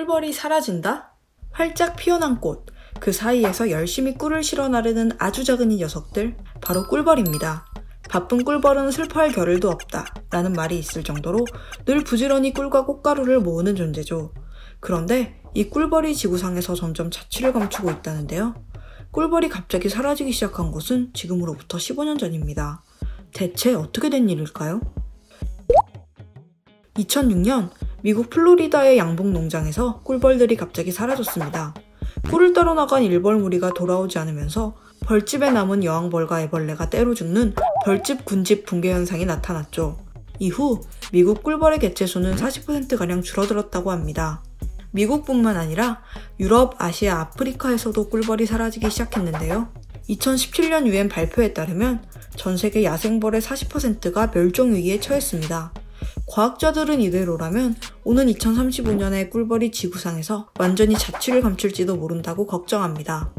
꿀벌이 사라진다? 활짝 피어난 꽃, 그 사이에서 열심히 꿀을 실어 나르는 아주 작은 이 녀석들, 바로 꿀벌입니다. 바쁜 꿀벌은 슬퍼할 겨를도 없다 라는 말이 있을 정도로 늘 부지런히 꿀과 꽃가루를 모으는 존재죠. 그런데 이 꿀벌이 지구상에서 점점 자취를 감추고 있다는데요. 꿀벌이 갑자기 사라지기 시작한 것은 지금으로부터 15년 전입니다. 대체 어떻게 된 일일까요? 2006년 미국 플로리다의 양봉 농장에서 꿀벌들이 갑자기 사라졌습니다. 꿀을 따러 나간 일벌 무리가 돌아오지 않으면서 벌집에 남은 여왕벌과 애벌레가 때로 죽는 벌집 군집 붕괴 현상이 나타났죠. 이후 미국 꿀벌의 개체수는 40%가량 줄어들었다고 합니다. 미국뿐만 아니라 유럽, 아시아, 아프리카에서도 꿀벌이 사라지기 시작했는데요. 2017년 UN 발표에 따르면 전 세계 야생벌의 40%가 멸종 위기에 처했습니다. 과학자들은 이대로라면 오는 2035년에 꿀벌이 지구상에서 완전히 자취를 감출지도 모른다고 걱정합니다.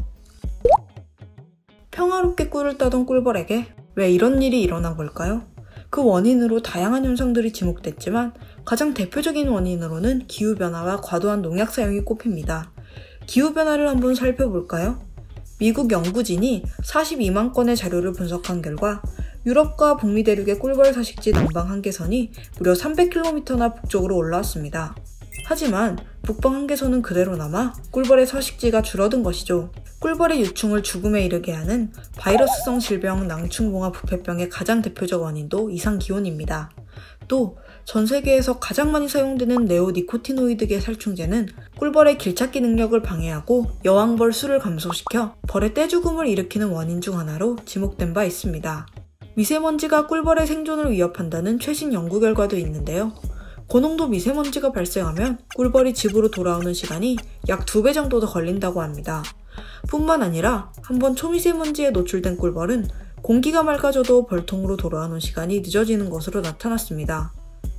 평화롭게 꿀을 따던 꿀벌에게 왜 이런 일이 일어난 걸까요? 그 원인으로 다양한 현상들이 지목됐지만 가장 대표적인 원인으로는 기후변화와 과도한 농약 사용이 꼽힙니다. 기후변화를 한번 살펴볼까요? 미국 연구진이 42만 건의 자료를 분석한 결과 유럽과 북미 대륙의 꿀벌 서식지 남방 한계선이 무려 300km나 북쪽으로 올라왔습니다. 하지만 북방 한계선은 그대로 남아 꿀벌의 서식지가 줄어든 것이죠. 꿀벌의 유충을 죽음에 이르게 하는 바이러스성 질병 낭충봉화 부패병의 가장 대표적 원인도 이상기온입니다. 또 전 세계에서 가장 많이 사용되는 네오니코티노이드계 살충제는 꿀벌의 길찾기 능력을 방해하고 여왕벌 수를 감소시켜 벌의 떼죽음을 일으키는 원인 중 하나로 지목된 바 있습니다. 미세먼지가 꿀벌의 생존을 위협한다는 최신 연구 결과도 있는데요. 고농도 미세먼지가 발생하면 꿀벌이 집으로 돌아오는 시간이 약 2배 정도 더 걸린다고 합니다. 뿐만 아니라 한번 초미세먼지에 노출된 꿀벌은 공기가 맑아져도 벌통으로 돌아오는 시간이 늦어지는 것으로 나타났습니다.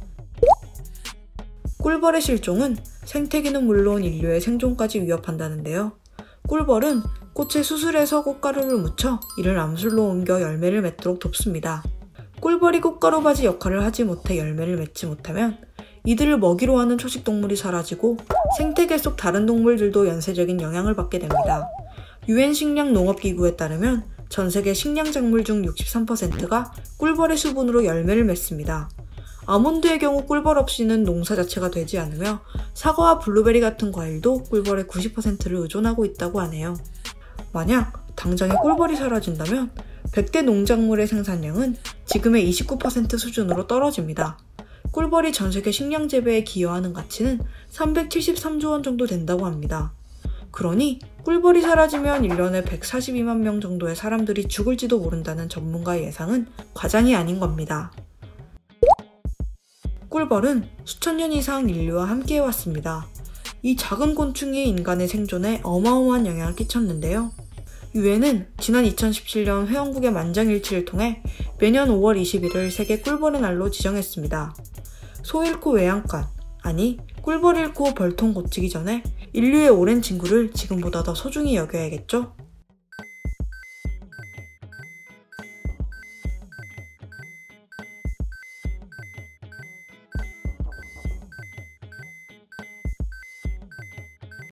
꿀벌의 실종은 생태계는 물론 인류의 생존까지 위협한다는데요. 꿀벌은 꽃에 수술해서 꽃가루를 묻혀 이를 암술로 옮겨 열매를 맺도록 돕습니다. 꿀벌이 꽃가루 바지 역할을 하지 못해 열매를 맺지 못하면 이들을 먹이로 하는 초식동물이 사라지고 생태계 속 다른 동물들도 연쇄적인 영향을 받게 됩니다. UN 식량농업기구에 따르면 전 세계 식량작물 중 63%가 꿀벌의 수분으로 열매를 맺습니다. 아몬드의 경우 꿀벌 없이는 농사 자체가 되지 않으며 사과와 블루베리 같은 과일도 꿀벌의 90%를 의존하고 있다고 하네요. 만약 당장에 꿀벌이 사라진다면 100대 농작물의 생산량은 지금의 29% 수준으로 떨어집니다. 꿀벌이 전 세계 식량 재배에 기여하는 가치는 373조 원 정도 된다고 합니다. 그러니 꿀벌이 사라지면 1년에 142만 명 정도의 사람들이 죽을지도 모른다는 전문가의 예상은 과장이 아닌 겁니다. 꿀벌은 수천 년 이상 인류와 함께해왔습니다. 이 작은 곤충이 인간의 생존에 어마어마한 영향을 끼쳤는데요. 유엔은 지난 2017년 회원국의 만장일치를 통해 매년 5월 21을 세계 꿀벌의 날로 지정했습니다. 소 잃고 외양간, 아니 꿀벌 잃고 벌통 고치기 전에 인류의 오랜 친구를 지금보다 더 소중히 여겨야겠죠?